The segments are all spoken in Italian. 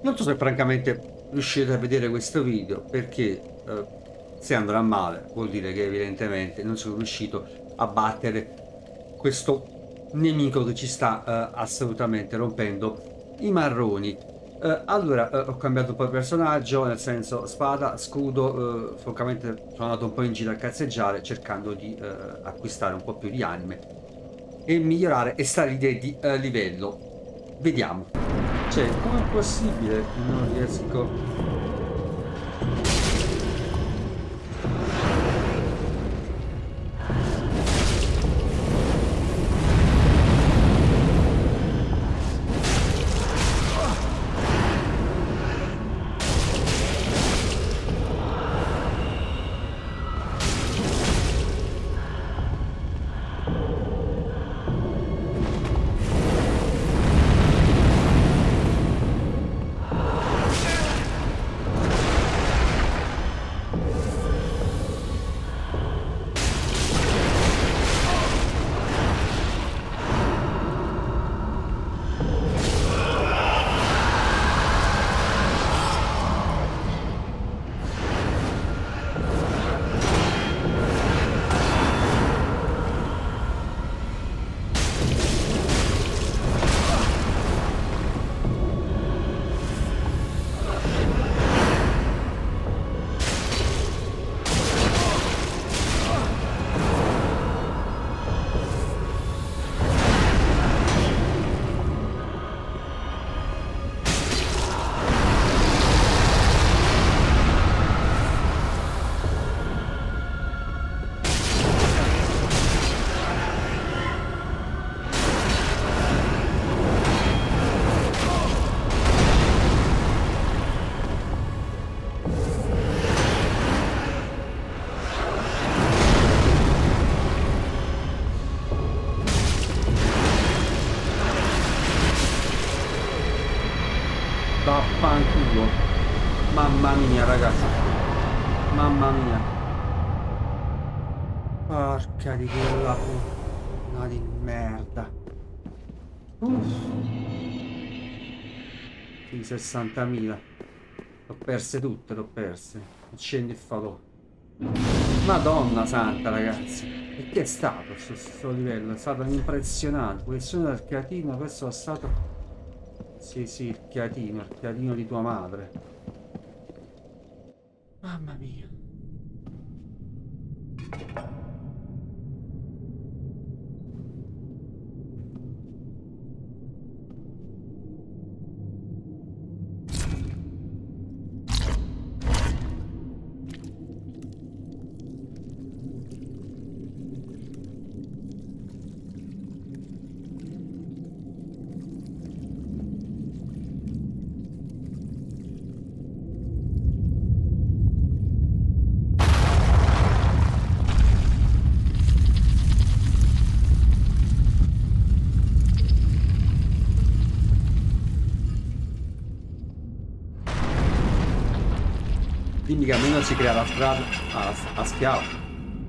Non so se francamente riuscite a vedere questo video perché se andrà male vuol dire che evidentemente non sono riuscito a battere questo nemico che ci sta assolutamente rompendo i marroni. Allora ho cambiato un po' il personaggio, nel senso spada, scudo, francamente sono andato un po' in giro a cazzeggiare cercando di acquistare un po' più di anime e migliorare e salire di livello. Vediamo. Cioè, com'è possibile che non riesco? Vaffanculo. Mamma mia, ragazzi. Mamma mia. Porca di quella puttana di merda. Uff. Sì, 60.000. L'ho perse tutte, l'ho perse. Accendi il falò. Madonna santa, ragazzi. E che è stato questo livello? È stato impressionante. Posizione del creatino, questo è stato... Sì, sì, il creatino di tua madre. Mamma mia. Dimmi che almeno si crea la strada a schiavo.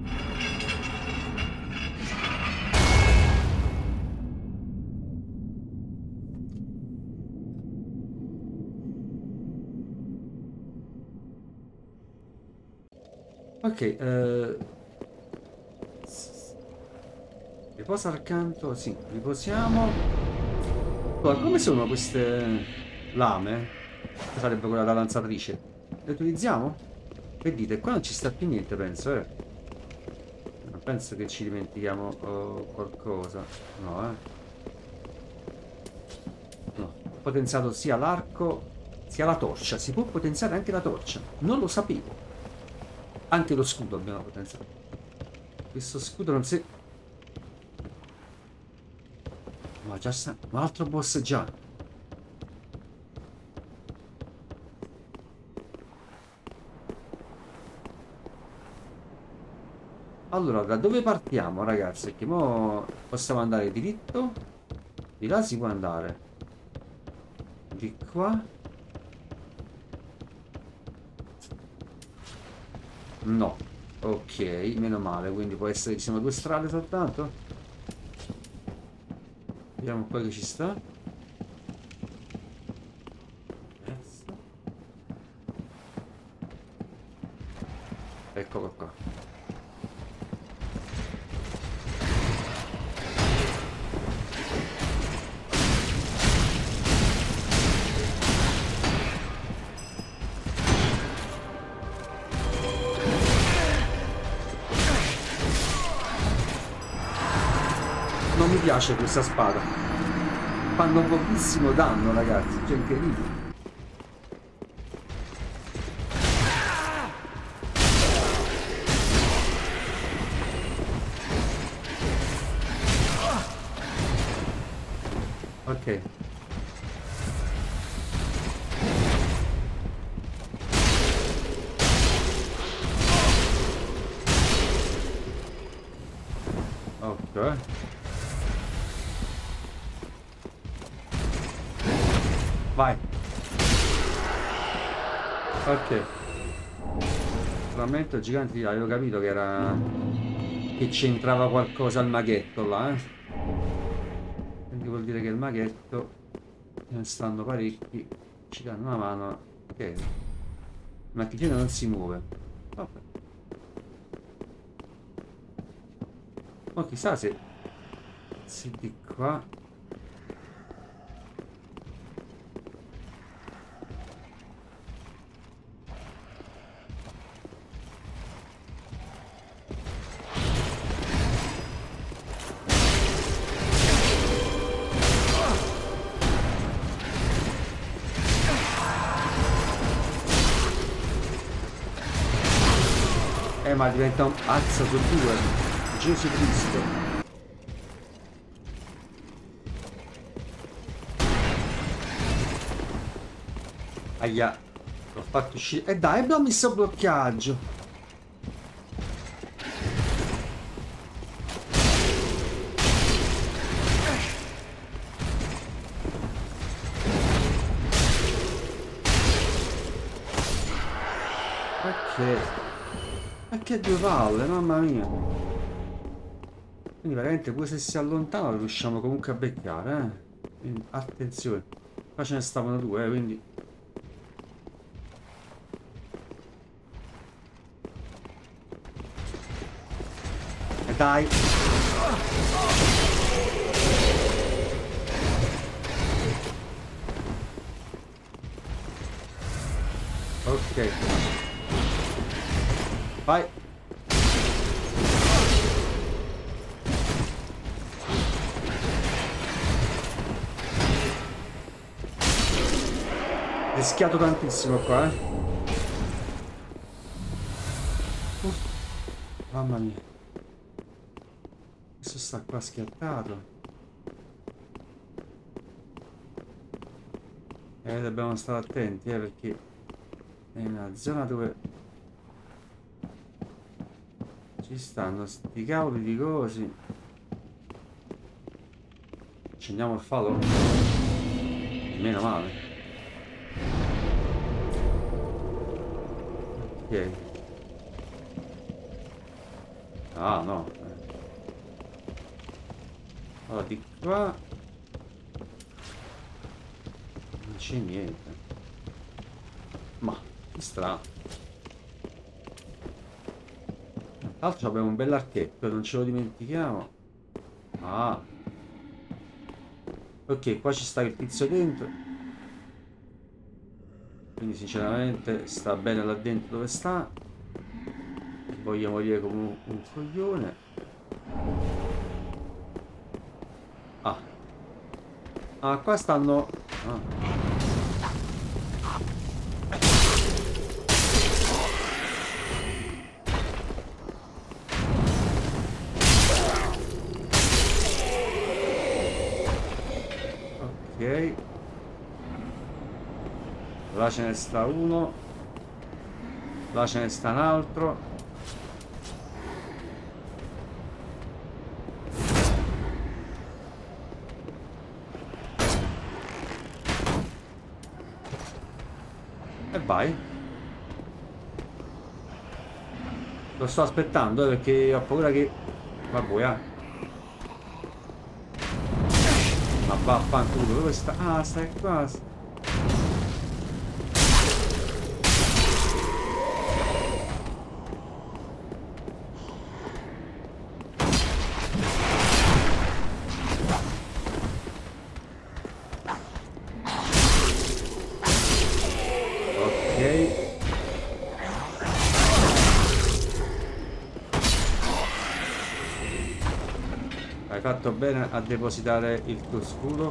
Ok, riposa accanto, sì, riposiamo. Poi, come sono queste lame? Che sarebbe quella da lanzatrice? Le utilizziamo? Che dite? Qua non ci sta più niente, penso, eh. Non penso che ci dimentichiamo qualcosa. No, eh. No. Ho potenziato sia l'arco sia la torcia. Si può potenziare anche la torcia. Non lo sapevo. Anche lo scudo abbiamo potenziato. Questo scudo non si... Ma già sta... Un altro boss già. Allora, da dove partiamo, ragazzi? Che mo possiamo andare diritto. Di là si può andare. Di qua. No. Ok, meno male. Quindi può essere che ci siano due strade soltanto. Vediamo qua che ci sta. Eccolo qua. Non mi piace questa spada. Fanno pochissimo danno, ragazzi. Cioè, incredibile. Ok. Ok. Vai. Ok. Frammento gigante, avevo capito che era... che c'entrava qualcosa al maghetto là, eh. Quindi vuol dire che il maghetto ne stanno parecchi, ci danno una mano. Ok. Il macchina non si muove. Vabbè. Ma chissà se di qua. Ma diventa un pazzo su due. Gesù Cristo. Aia. L'ho fatto uscire. E dai, abbiamo messo bloccaggio. Ok. Ma che due palle, mamma mia. Quindi veramente pure se si allontana lo riusciamo comunque a beccare, eh. Quindi attenzione. Qua ce ne stavano due, quindi. E dai. Ok. Vai. Rischiato tantissimo qua, eh. Mamma mia. Questo sta qua schiattato. Dobbiamo stare attenti, perché è una zona dove ci stanno sti cavoli di cosi. Accendiamo il falò. Meno male. Ok. Ah no. Allora di qua non c'è niente. Ma che strano. Tra l'altro abbiamo un bell'archetto, non ce lo dimentichiamo. Ah. Ok, qua ci sta il tizio dentro. Quindi sinceramente sta bene là dentro dove sta. Voglio morire come un coglione. Ah. Ah, qua stanno... Ah. Ok. Là ce ne sta uno. Là ce ne sta un altro. E vai. Lo sto aspettando, perché ho paura che... Vabbè, Ma vaffanculo, dove sta? Ah, stai qua. Hai fatto bene a depositare il tuo scudo.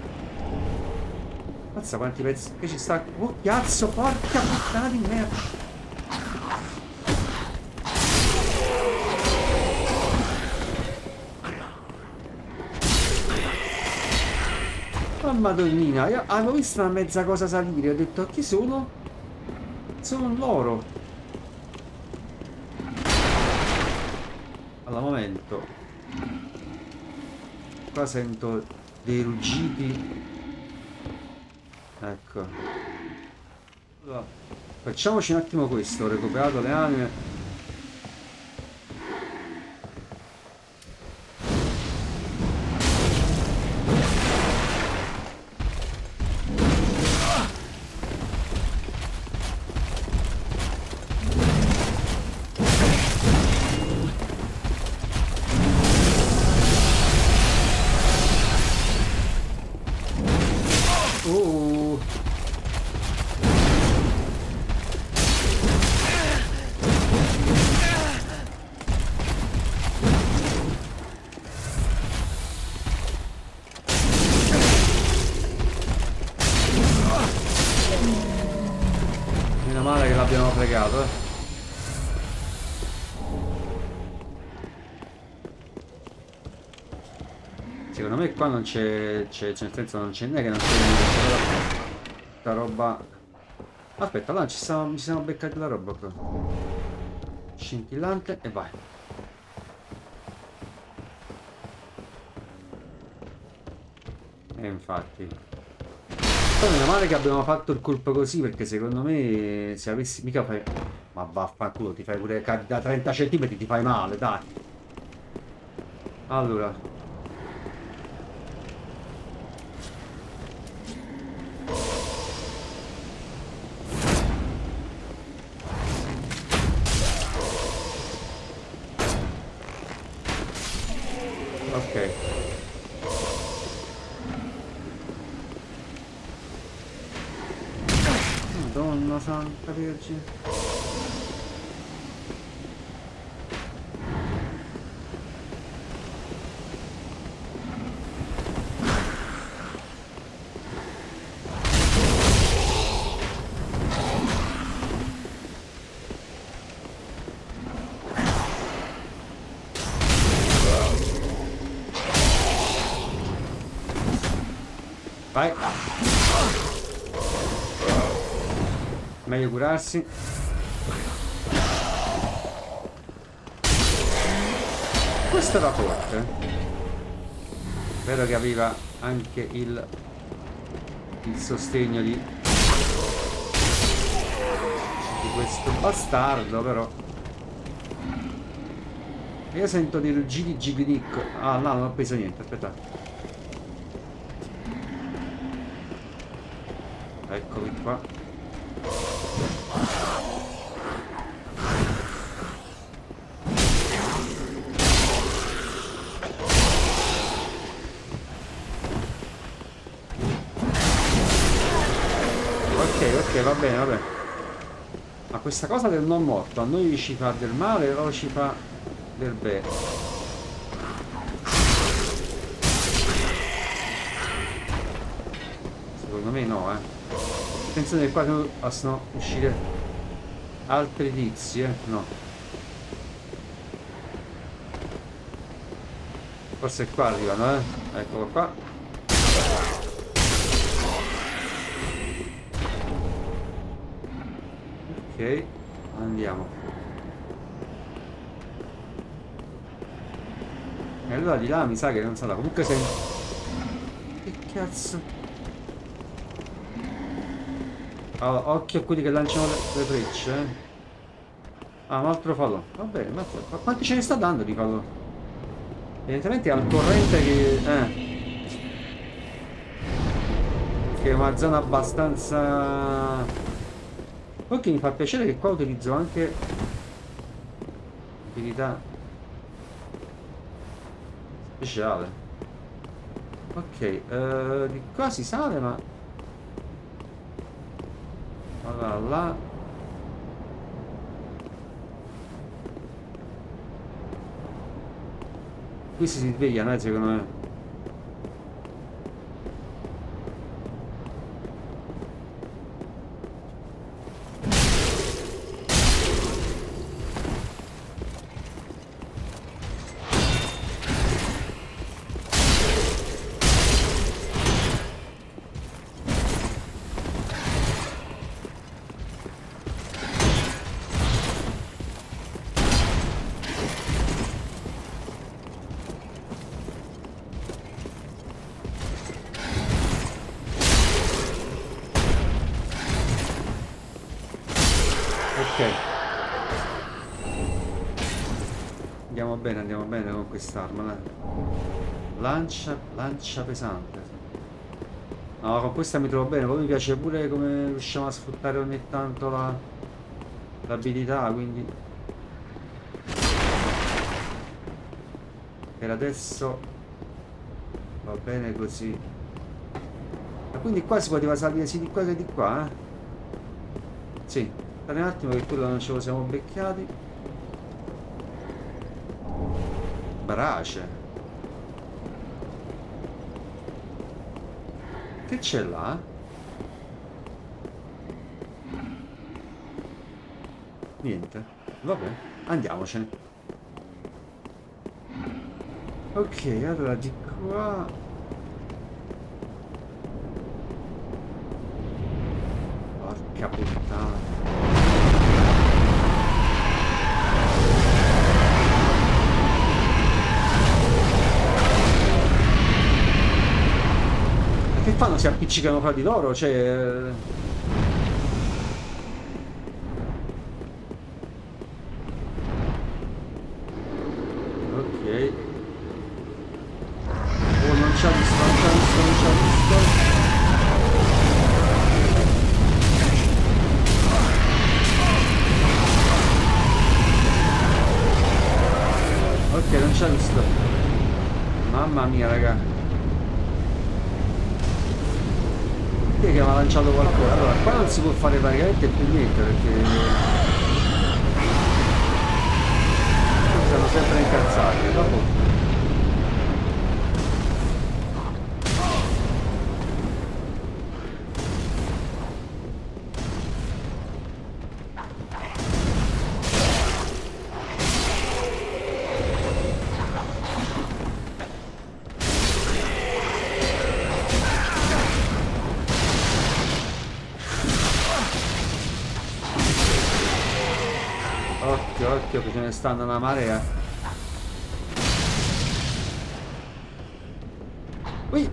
Mazza quanti pezzi che ci sta. Oh cazzo, porca puttana di merda. Oh madonnina, io avevo visto una mezza cosa salire, ho detto chi sono? Sono loro. Allora, momento. Qua sento dei ruggiti. Ecco. Allora, facciamoci un attimo questo, ho recuperato le anime. Meno male che l'abbiamo fregato, Secondo me qua non c'è, nel senso non c'è, non è che non c'è questa roba. Aspetta, là ci siamo beccati la roba qua. Scintillante e vai. E infatti. Poi meno male che abbiamo fatto il colpo così, perché secondo me se avessi mica fai. Ma vaffanculo, ti fai pure da 30 cm, ti fai male, dai. Allora. Ok. Madonna santa vergine. Vai. Meglio curarsi. Questo era forte. Spero che aveva anche il sostegno di questo bastardo, però. Io sento dei ruggiti gignic. Ah, no, non ho preso niente, aspetta. Eccoli qua. Ok, va bene, va bene. Ma questa cosa del non morto a noi ci fa del male o ci fa del bene? Secondo me no, Attenzione che qua possono uscire altri tizi, no. Forse qua arrivano, Eccolo qua. Ok, andiamo. E allora di là mi sa che non sarà. Comunque se... Che cazzo? Oh, occhio a quelli che lanciano le frecce, Ah, un altro falò. Va bene, ma quanti ce ne sta dando di falò? Evidentemente è al torrente che è una zona abbastanza... Ok, mi fa piacere che qua utilizzo anche abilità speciale. Ok, di qua si sale, ma Allora là. Qui si svegliano, secondo me. Andiamo bene con quest'arma. Lancia pesante. No, con questa mi trovo bene. Poi mi piace pure come riusciamo a sfruttare ogni tanto l'abilità, quindi per adesso va bene così. Ma quindi qua si poteva salire sia di qua che di qua, eh? Sì, aspetta un attimo che quello non ce lo siamo becchiati. Brace. Che c'è là? Niente. Vabbè, andiamocene. Ok, allora di qua. Porca puttana. Che fanno? Si appiccicano fra di loro? Cioè... Ok. Oh, non ci ha visto, non ci ha visto, non ci ha visto. Ok, non ci ha visto. Mamma mia, raga. Che mi ha lanciato qualcosa. Allora qua non si può fare praticamente più niente perché sono sempre incazzati. Dopo occhio che ce ne stanno una marea. Ui!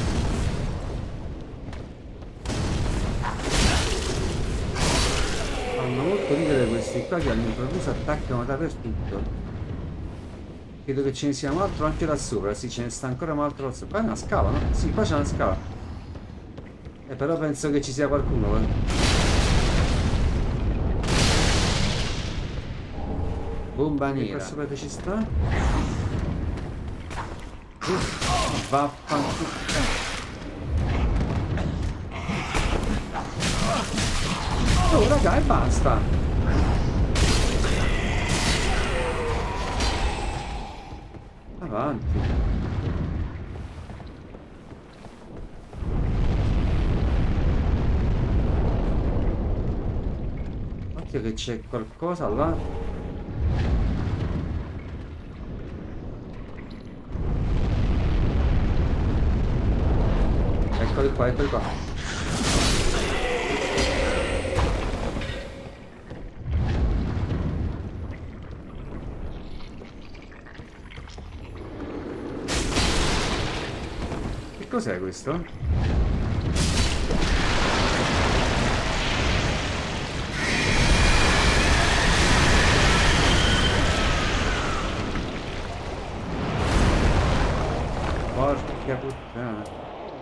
Fanno molto ridere questi qua che all'improvviso attaccano dappertutto. Credo che ce ne sia un altro anche là sopra. Sì, ce ne sta ancora un altro là sopra. Qua è una scala, no? Sì, qua c'è una scala. Però penso che ci sia qualcuno, Bomba nera. Qua sopra che ci sta? Vaffanculo. Oh raga, e basta. Avanti. Occhio che c'è qualcosa là. Eccoli qua, eccoli qua. Che cos'è questo? Porca puttana.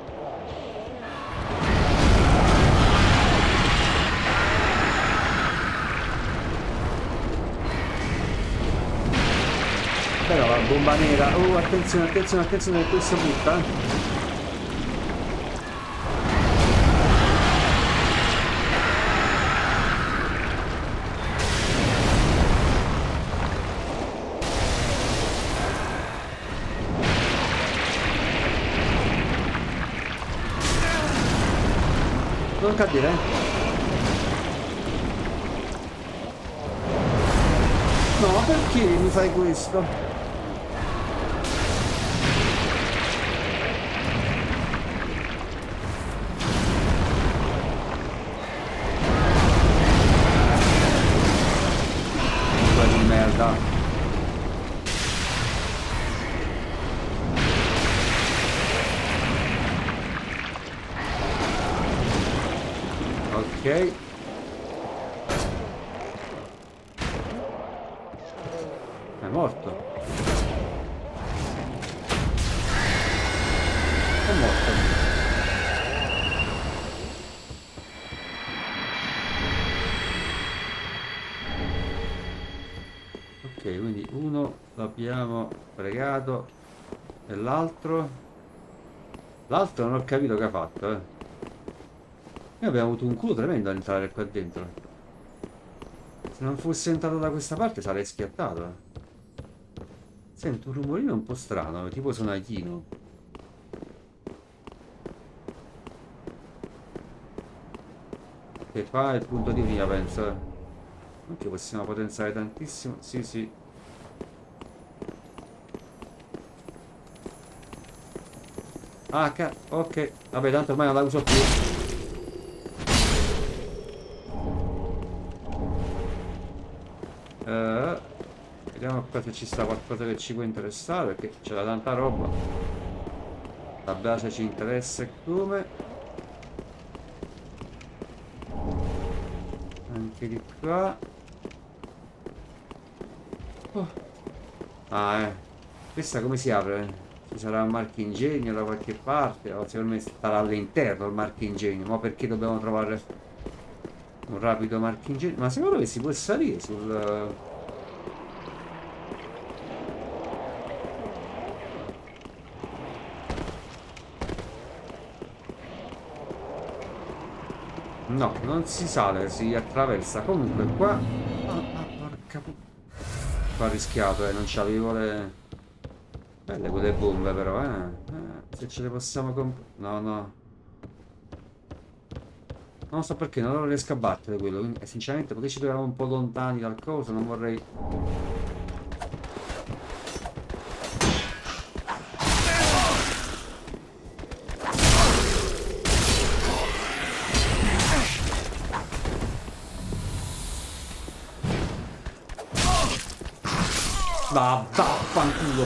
Però la bomba nera. Oh, attenzione, attenzione, attenzione che questo butta. cadere, No, perché mi fai questo? Di merda. Ok. È morto. È morto. Ok, quindi uno l'abbiamo fregato e l'altro non ho capito che ha fatto, Noi abbiamo avuto un culo tremendo ad entrare qua dentro. Se non fosse entrato da questa parte sarei schiattato. Sento un rumorino un po' strano, tipo sonaglino. Che fa il punto di via, penso. Non che possiamo potenziare tantissimo. Sì, sì. Ah, ok. Vabbè, tanto ormai non la uso più. Vediamo qua se ci sta qualcosa che ci può interessare, perché c'è tanta roba. La base ci interessa e come. Anche di qua. Oh. Ah, questa come si apre? Ci sarà un marchingegno da qualche parte, o secondo me starà all'interno il marchingegno, ma perché dobbiamo trovare un rapido marchingegno? Ma secondo me si può salire sul... No, non si sale, si attraversa. Comunque qua... porca qua ho rischiato, non c'avevo le... Belle quelle bombe però, se ce le possiamo no, no. Non so perché, non lo riesco a battere quello, quindi sinceramente perché ci troviamo un po' lontani dal coso, non vorrei... Vaffanculo!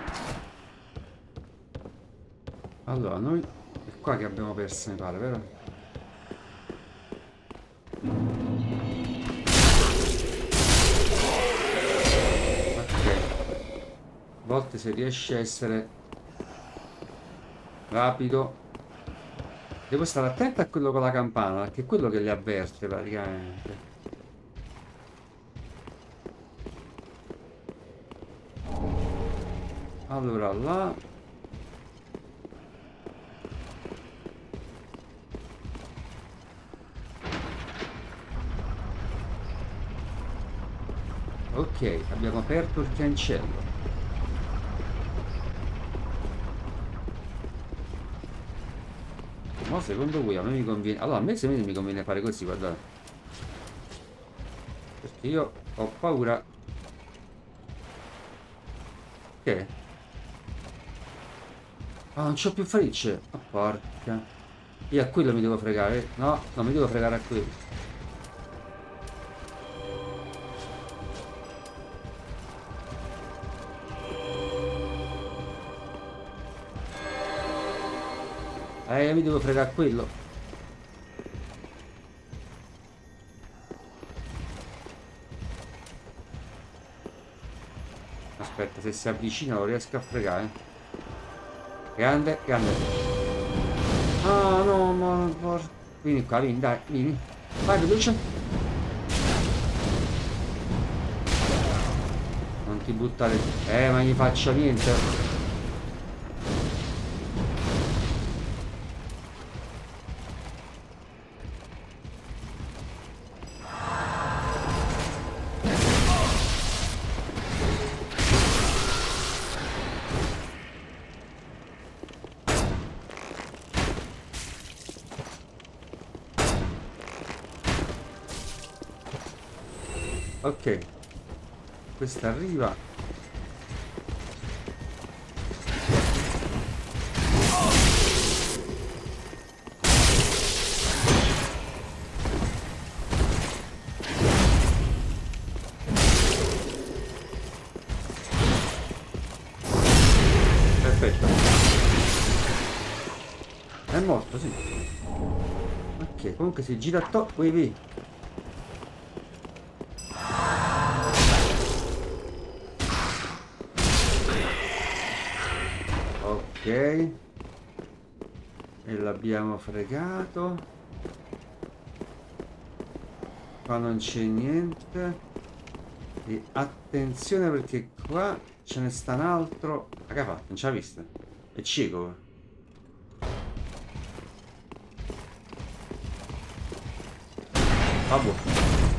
Allora, noi... È qua che abbiamo perso, mi pare, vero? A volte se riesce a essere rapido devo stare attento a quello con la campana, perché è quello che li avverte praticamente. Allora là ok, abbiamo aperto il cancello. Ma secondo voi a me mi conviene... Allora, a me secondo me mi conviene fare così, guardate. Perché io ho paura... Che? Ah, non c'ho più frecce. Oh, porca. Io a quello mi devo fregare. No, non mi devo fregare a quello. Mi devo fregare a quello. Aspetta, se si avvicina lo riesco a fregare. Grande, grande. Ah no, ma... Vieni qua, vieni, dai, vieni. Vai, veloce. Non ti buttare... ma gli faccia niente. Ok, questa arriva. Perfetto. È morto, sì. Ok, comunque si gira attorno. Wait. Ok. E l'abbiamo fregato. Qua non c'è niente. E attenzione perché qua ce ne sta un altro. Ma che ha fatto? Non ci ha visto? È cieco. Vabbè.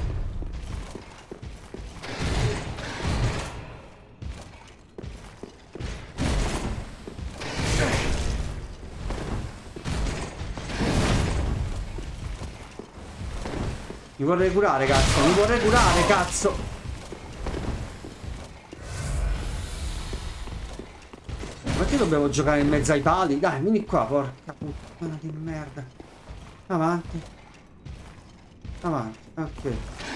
Mi vorrei curare, cazzo. Mi vorrei curare, cazzo. Perché dobbiamo giocare in mezzo ai pali? Dai, vieni qua, porca puttana di merda. Avanti. Avanti, ok.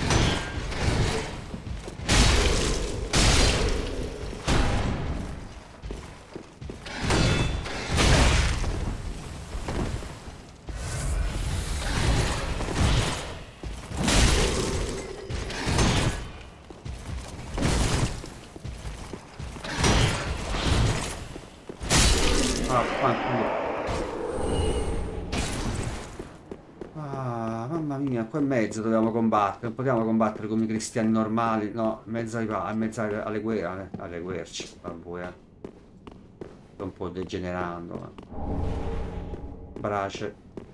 Ah, mamma mia, qua in mezzo dobbiamo combattere. Non potevamo combattere come i cristiani normali. No, in mezzo in mezzo alle guerre, alle guerce. Vabbè, sto un po' degenerando. Brace.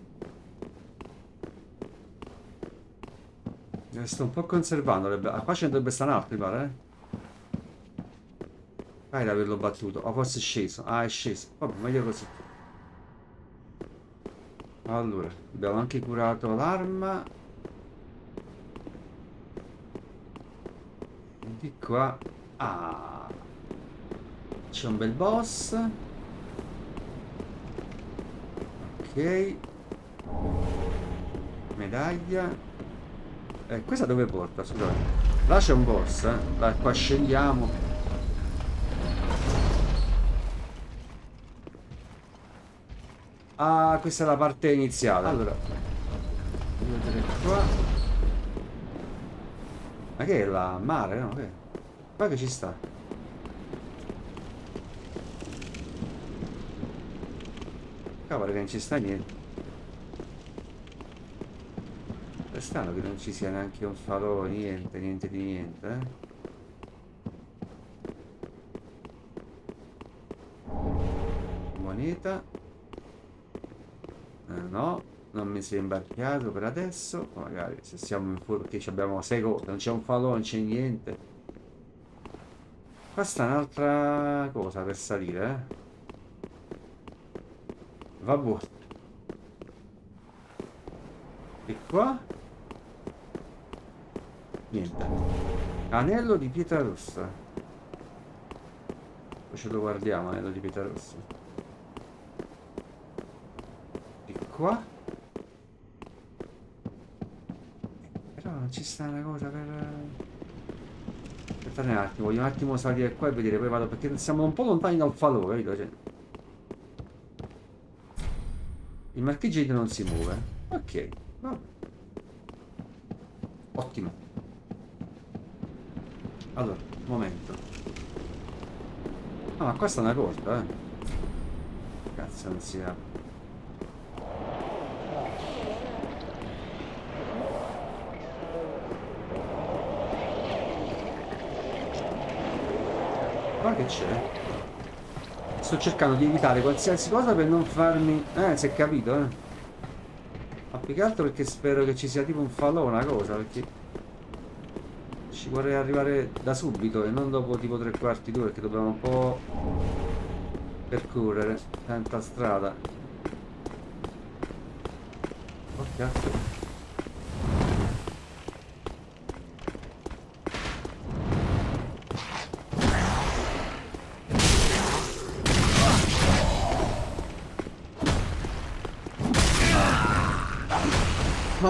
Sto un po' conservando. Qua ce ne dovrebbe stare un altro, mi pare, eh? Dai, di averlo battuto. O forse è sceso. Ah, è sceso. Vabbè, meglio così. Allora, abbiamo anche curato l'arma. Di qua. Ah, c'è un bel boss. Ok. Medaglia. Questa dove porta? Scusate. Là c'è un boss, eh. Là, qua scendiamo. Ah, questa è la parte iniziale. Allora, devo vedere qua. Ma che è la mare, no? Che è? Qua che ci sta? Cavolo che non ci sta niente. È strano che non ci sia neanche un falò, niente, niente di niente, eh? Moneta. No, non mi sembra chiaro per adesso. Magari se siamo in fuori perché abbiamo 6 cose, non c'è un falò, non c'è niente. Qua sta un'altra cosa per salire, eh? Vabbè. E qua? Niente. Anello di pietra rossa. Poi ce lo guardiamo, anello di pietra rossa. E qua? Però non ci sta una cosa per... Aspettate un attimo, voglio un attimo salire qua e vedere, poi vado perché siamo un po' lontani dal falò, capito? Cioè... Il marcheggio non si muove. Ok, vabbè. Ottimo. Allora, momento. Ah, ma qua sta una porta, eh. Cazzo, non si apre. Ma che c'è? Sto cercando di evitare qualsiasi cosa per non farmi... si è capito, eh. Ma più che altro perché spero che ci sia tipo un falò, una cosa, perché... Ci vorrei arrivare da subito e non dopo tipo 3/4 d'ora, perché dobbiamo un po' percorrere tanta strada. Oh cazzo.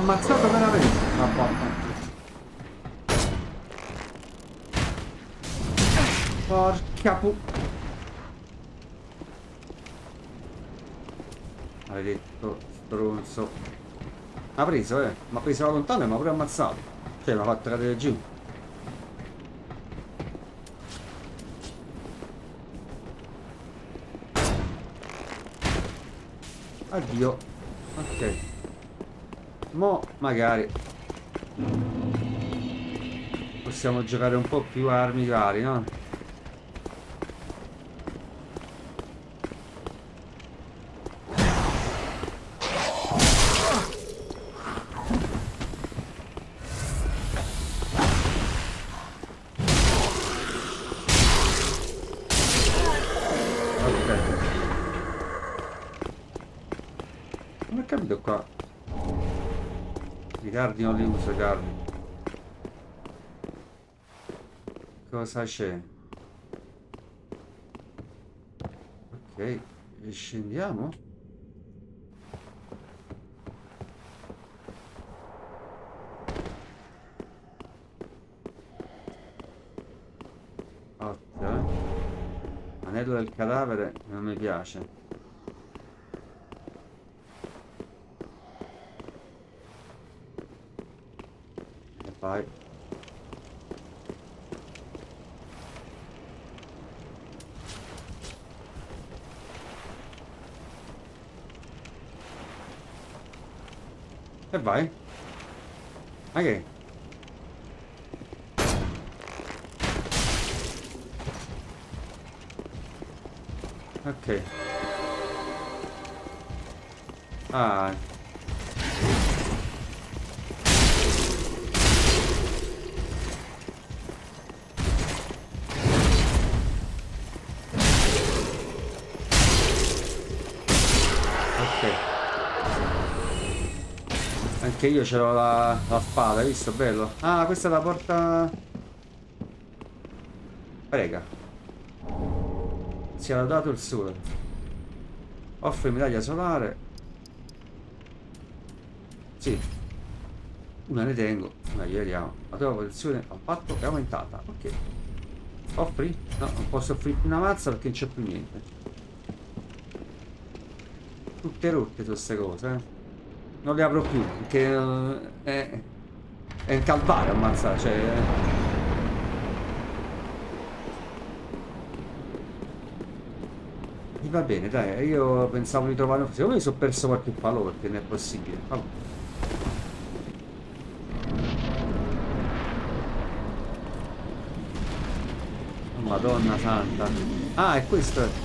ammazzato veramente. Vabbè. Porca pu... Maledetto stronzo. Mi ha preso, Mi ha preso da lontano e mi ha pure ammazzato. Cioè, mi ha fatto cadere giù. Addio. Ok. Mo' magari possiamo giocare un po' più a armi vari, no? Non ho capito qua. I cardi non li uso, i cardi. Cosa c'è? Ok, scendiamo. Ottimo. Anello del cadavere non mi piace. E vai. E vai. Ma che? Ok. Ah. Ok. Anche io ce l'ho la spada, hai visto? Bello. Ah, questa è la porta... Prega. Si è dato il sole. Offre medaglia solare. Sì. Una ne tengo. Ma vediamo. La tua posizione al patto è aumentata. Ok. Offri? No, non posso offrirti una mazza perché non c'è più niente. Tutte rotte queste cose, Non le apro più perché è un calvario ammazzare, cioè... Va bene, dai, io pensavo di trovare... Secondo me mi sono perso qualche palo perché non è possibile. Vabbè. Oh, Madonna santa. Ah, è questo.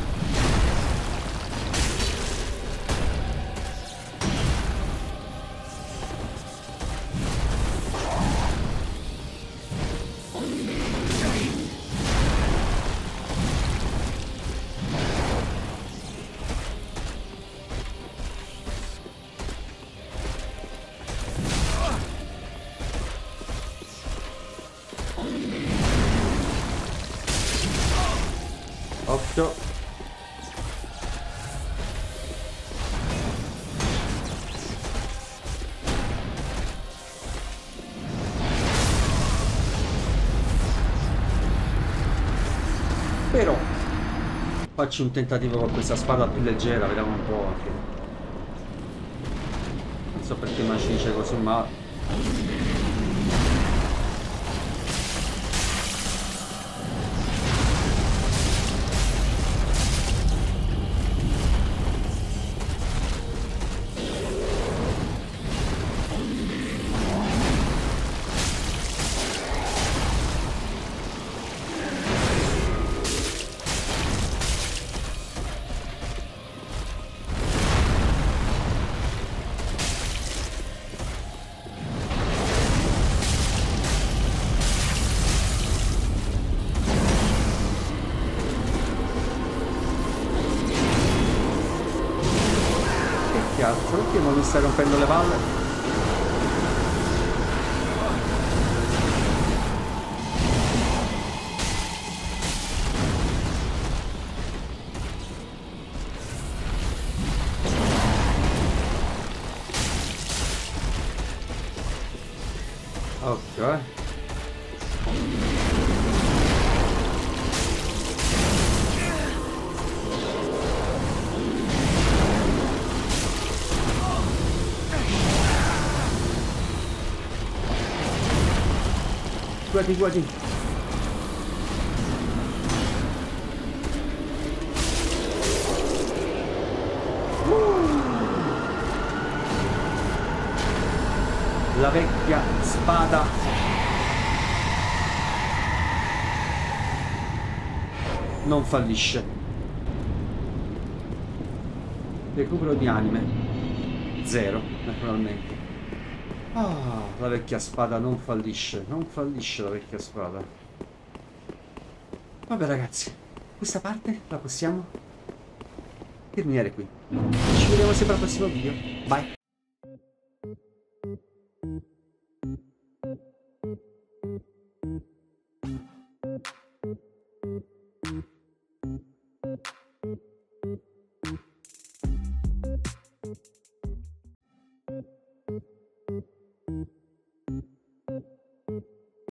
Occhio. Però faccio un tentativo con questa spada più leggera, vediamo un po' anche. Non so perché mi ci dice così, ma... Cazzo, perché non mi stai rompendo le palle? Occhio, eh. Guardi, guardi. La vecchia spada non fallisce. Recupero di anime 0, naturalmente. Ah, la vecchia spada non fallisce. Non fallisce la vecchia spada. Vabbè ragazzi, questa parte la possiamo terminare qui. Ci vediamo sempre al prossimo video. Bye.